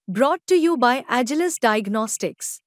Brought to you by Agilus Diagnostics.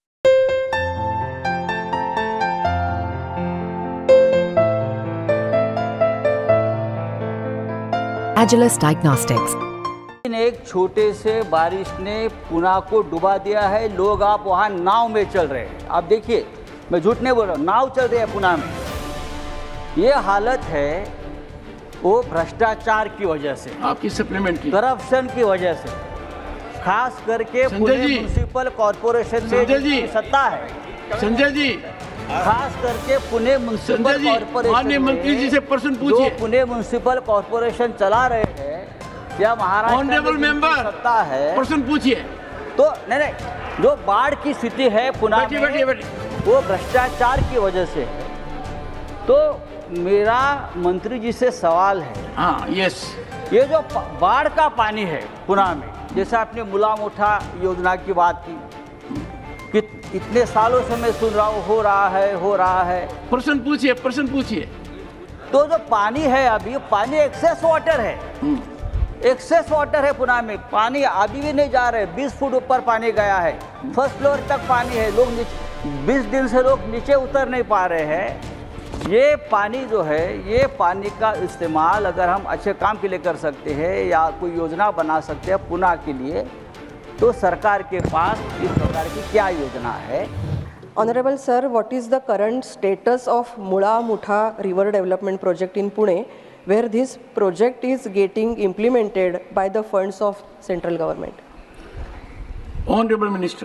Agilus Diagnostics. एक छोटे से बारिश ने पुणे को डुबा दिया है। लोग आप वहाँ नाव में चल रहे हैं। आप देखिए, मैं झूठ नहीं बोल रहा हूँ, नाव चल रही है पुणे में। ये हालत है वो भ्रष्टाचार की वजह से, आपकी सप्लीमेंट की करप्शन की वजह से, खास करके पुणे म्युनिसिपल कॉर्पोरेशन में सत्ता है। संजय जी, खास करके पुणे म्युनिसिपल कॉर्पोरेशन, माननीय मंत्री जी से प्रश्न पूछिए। पुणे म्युनिसिपल कॉर्पोरेशन चला रहे हैं या महाराष्ट्र में सत्ता है, प्रश्न पूछिए। तो नहीं, जो बाढ़ की स्थिति है पुणे में वो भ्रष्टाचार की वजह से है। तो मेरा मंत्री जी से सवाल है, हाँ, यस, ये जो बाढ़ का पानी है पुणे में, जैसे आपने मुला मोठा योजना की बात की, कि इतने सालों से मैं सुन रहा हूँ, हो रहा है। प्रश्न पूछिए। तो जो पानी है, अभी पानी एक्सेस वाटर है, एक्सेस वाटर है पुणे में। पानी अभी भी नहीं जा रहे, 20 फुट ऊपर पानी गया है, फर्स्ट फ्लोर तक पानी है। लोग 20 दिन से लोग नीचे उतर नहीं पा रहे हैं। ये पानी जो है, ये पानी का इस्तेमाल अगर हम अच्छे काम के लिए कर सकते हैं या कोई योजना बना सकते हैं पुणे के लिए, तो सरकार के पास इस प्रकार की क्या योजना है? Honorable sir, what is the current status of Mula Mutha River Development Project in Pune, where this project is getting implemented by the funds of central government? Honorable Minister.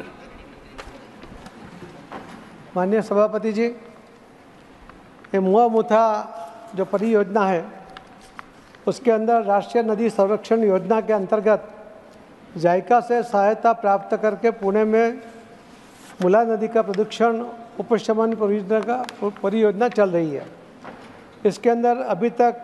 माननीय सभापति जी, ये मुआ मुथा जो परियोजना है, उसके अंदर राष्ट्रीय नदी संरक्षण योजना के अंतर्गत जायका से सहायता प्राप्त करके पुणे में मुला नदी का प्रदूषण उपशमन परियोजना चल रही है। इसके अंदर अभी तक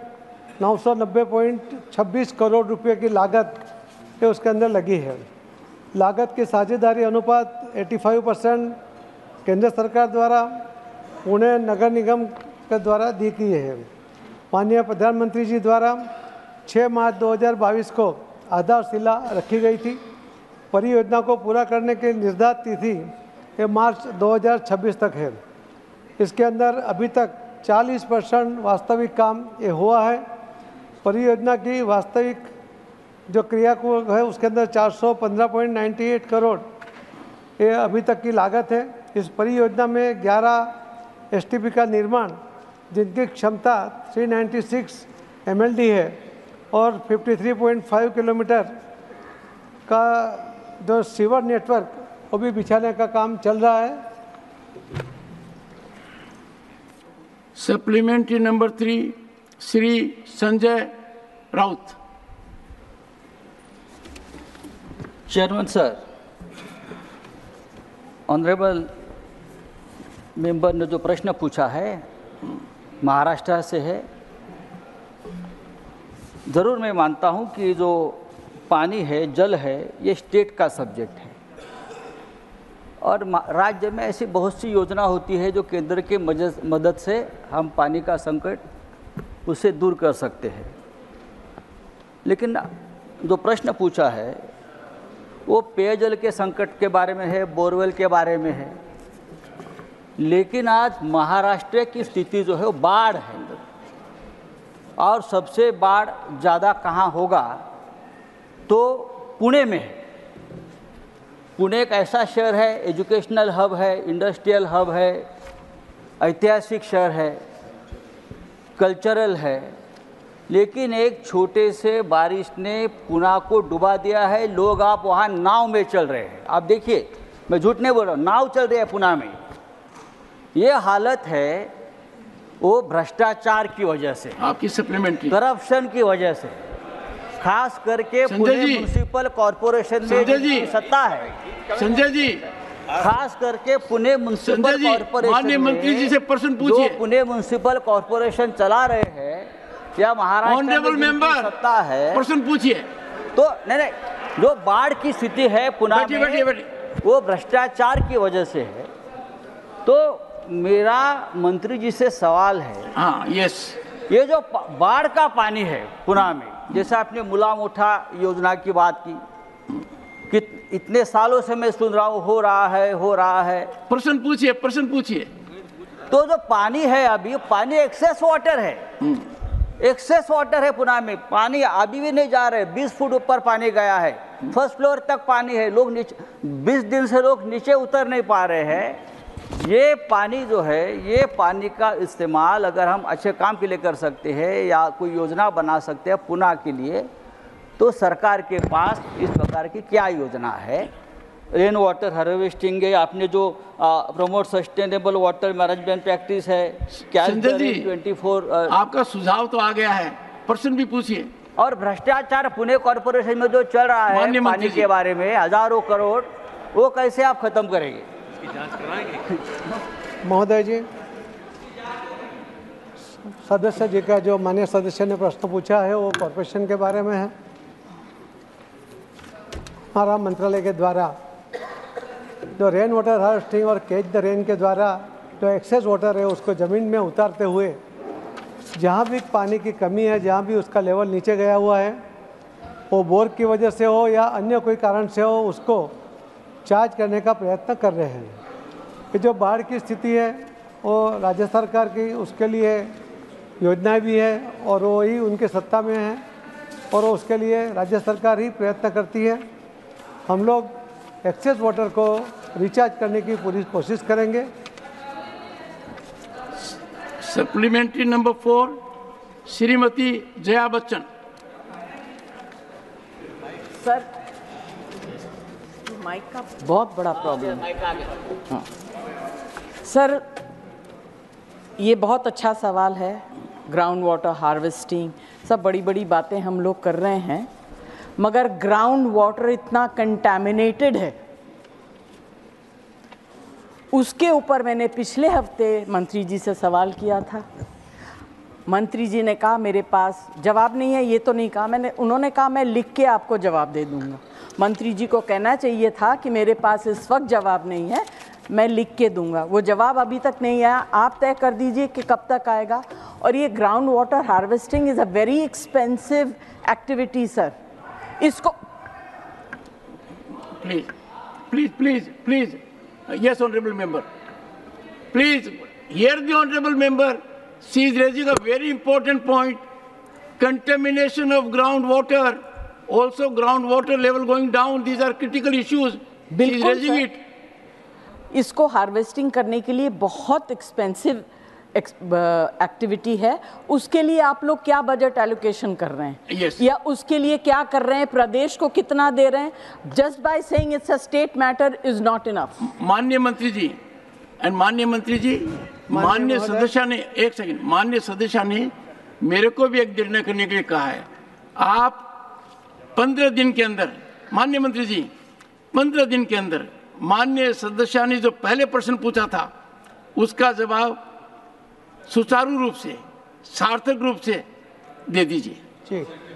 990.26 करोड़ रुपए की लागत ये उसके अंदर लगी है। लागत की साझेदारी अनुपात 85% केंद्र सरकार द्वारा पुणे नगर निगम के द्वारा दी गई है। माननीय प्रधानमंत्री जी द्वारा 6 मार्च 2022 को आधारशिला रखी गई थी। परियोजना को पूरा करने की निर्धारित तिथि ये मार्च 2026 तक है। इसके अंदर अभी तक 40% वास्तविक काम ये हुआ है। परियोजना की वास्तविक जो क्रिया को है, उसके अंदर 415.98 करोड़ ये अभी तक की लागत है। इस परियोजना में 11 एसटीपी का निर्माण, जिनकी क्षमता 396 MLD है, और 53.5 किलोमीटर का जो सीवर नेटवर्क वो भी बिछाने का काम चल रहा है। Supplementary number 3, Shri Sanjay Raut. Chairman sir, honourable member ने जो प्रश्न पूछा है महाराष्ट्र से है। ज़रूर मैं मानता हूं कि जो पानी है, जल है, ये स्टेट का सब्जेक्ट है, और राज्य में ऐसी बहुत सी योजना होती है जो केंद्र के मदद से हम पानी का संकट उसे दूर कर सकते हैं। लेकिन जो प्रश्न पूछा है वो पेयजल के संकट के बारे में है, बोरवेल के बारे में है। लेकिन आज महाराष्ट्र की स्थिति जो है वो बाढ़ है, और सबसे बाढ़ ज़्यादा कहाँ होगा तो पुणे में है। पुणे एक ऐसा शहर है, एजुकेशनल हब है, इंडस्ट्रियल हब है, ऐतिहासिक शहर है, कल्चरल है। लेकिन एक छोटे से बारिश ने पुणे को डुबा दिया है। लोग आप वहाँ नाव में चल रहे हैं। आप देखिए, मैं झूठ नहीं बोल रहा हूँ, नाव चल रही है पुणे में। ये हालत है वो भ्रष्टाचार की वजह से, आपकी सप्लीमेंट की, करप्शन की वजह से, खास करके पुणे म्युनिसिपल कॉर्पोरेशन में सत्ता है। संजय जी, खास करके पुणे म्युनिसिपल कॉर्पोरेशन, माननीय मंत्री जी से प्रश्न पूछिए। पुणे म्युनिसिपल कॉर्पोरेशन चला रहे हैं या महाराष्ट्र में सत्ता है, प्रश्न पूछिए। तो नहीं, जो बाढ़ की स्थिति है पुणे में वो भ्रष्टाचार की वजह से है। तो मेरा मंत्री जी से सवाल है, हाँ, यस, ये जो बाढ़ का पानी है पुणे में, जैसे आपने मुला मोठा योजना की बात की, इतने सालों से मैं सुन रहा हूँ हो रहा है। प्रश्न पूछिए। तो जो पानी है अभी, पानी एक्सेस वाटर है, एक्सेस वाटर है पुणे में, पानी अभी भी नहीं जा रहे, 20 फुट ऊपर पानी गया है, फर्स्ट फ्लोर तक पानी है, लोग नीचे 20 दिन से लोग नीचे उतर नहीं पा रहे हैं। ये पानी जो है, ये पानी का इस्तेमाल अगर हम अच्छे काम के लिए कर सकते हैं या कोई योजना बना सकते हैं पुणे के लिए, तो सरकार के पास इस प्रकार की क्या योजना है? रेन वाटर हार्वेस्टिंग है, आपने जो promote sustainable water management practice है, क्या 24 आपका सुझाव तो आ गया है, प्रश्न भी पूछिए। और भ्रष्टाचार पुणे कॉर्पोरेशन में जो चल रहा है पानी के बारे में हजारों करोड़, वो कैसे आप खत्म करेंगे? इसकी जांच कराएंगे महोदय जी, सदस्य जी का जो माननीय सदस्य ने प्रश्न पूछा है वो कॉर्पोरेशन के बारे में है। हमारा मंत्रालय के द्वारा जो रेन वाटर हार्वेस्टिंग और कैच द रेन के द्वारा जो एक्सेस वाटर है उसको ज़मीन में उतारते हुए जहाँ भी पानी की कमी है, जहाँ भी उसका लेवल नीचे गया हुआ है, वो बोर की वजह से हो या अन्य कोई कारण से हो, उसको चार्ज करने का प्रयत्न कर रहे हैं। ये जो बाढ़ की स्थिति है वो राज्य सरकार की उसके लिए योजनाएं भी है और वो ही उनके सत्ता में है और उसके लिए राज्य सरकार ही प्रयत्न करती है। हम लोग एक्सेस वाटर को रिचार्ज करने की पूरी कोशिश करेंगे। Supplementary number 4, Shrimati Jaya Bachchan. Sir, mike का बहुत बड़ा प्रॉब्लम है। हाँ। सर, ये बहुत अच्छा सवाल है। ग्राउंड वाटर हार्वेस्टिंग, सब बड़ी बड़ी बातें हम लोग कर रहे हैं, मगर ग्राउंड वाटर इतना कंटामिनेटेड है। उसके ऊपर मैंने पिछले हफ्ते मंत्री जी से सवाल किया था। मंत्री जी ने कहा मेरे पास जवाब नहीं है, ये तो नहीं कहा मैंने, उन्होंने कहा मैं लिख के आपको जवाब दे दूंगा। मंत्री जी को कहना चाहिए था कि मेरे पास इस वक्त जवाब नहीं है, मैं लिख के दूंगा। वो जवाब अभी तक नहीं आया। आप तय कर दीजिए कि कब तक आएगा। और ये ground water harvesting is a very expensive activity sir. इसको please yes honorable member, please hear the honorable member. She is raising a very important point. Contamination of groundwater, also groundwater level going down, these are critical issues. She is raising it. इसको harvesting करने के लिए बहुत expensive activity है। उसके लिए आप लोग क्या बजट एलोकेशन कर रहे हैं? yes. या उसके लिए क्या कर रहे हैं? प्रदेश को कितना दे रहे हैं? Just by saying it's a state matter is not enough. माननीय मंत्री जी माननीय सदस्य ने, एक सेकंड, माननीय सदस्य ने मेरे को भी एक निर्णय करने के लिए कहा है। आप 15 दिन के अंदर, माननीय मंत्री जी 15 दिन के अंदर माननीय सदस्य ने जो पहले प्रश्न पूछा था उसका जवाब सुचारू रूप से, सार्थक रूप से दे दीजिए। ठीक।